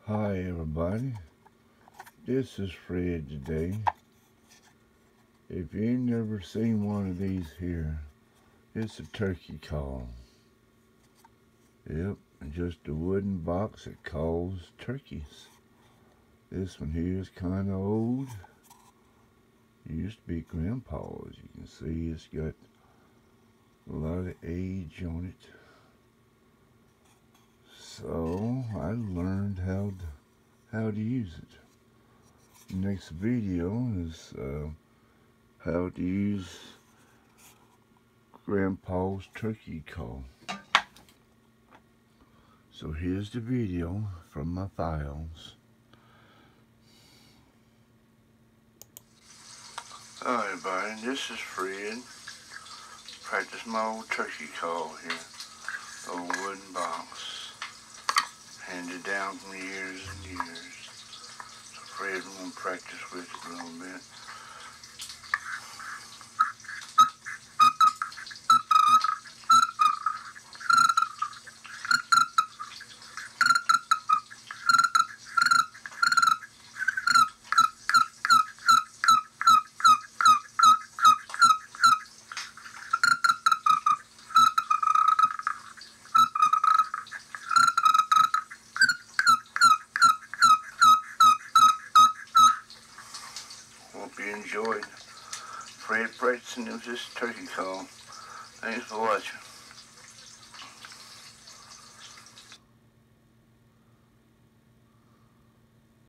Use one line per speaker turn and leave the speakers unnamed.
Hi everybody, this is Fred today. If you ain't never seen one of these here, it's a turkey call. Yep, just a wooden box that calls turkeys. This one here is kind of old. It used to be Grandpa's. You can see it's got a lot of age on it. So I learned how to use it. Next video is how to use Grandpa's turkey call. So here's the video from my files. Hi everybody, this is Fred. Practice my old turkey call here. Old wooden box. Handed down from years and years. So Fred won't practice with it a little bit. Hope you enjoyed Fred practicing this turkey call. Thanks for watching.